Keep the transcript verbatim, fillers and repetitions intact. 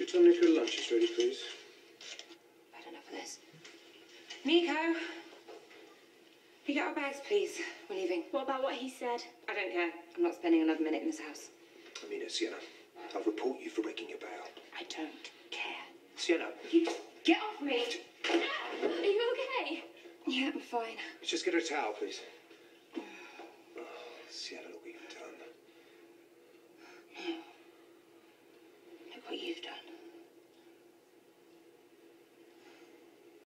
Could you tell Nico lunch is ready, please? I've had enough of this. Nico! You get our bags, please. We're leaving. What about what he said? I don't care. I'm not spending another minute in this house. I mean it, Sienna. I'll report you for breaking your bail. I don't care. Sienna. You get off me! Are you okay? Yeah, I'm fine. Let's just get her a towel, please. Oh, Sienna, look what you've done. No. Look what you've done.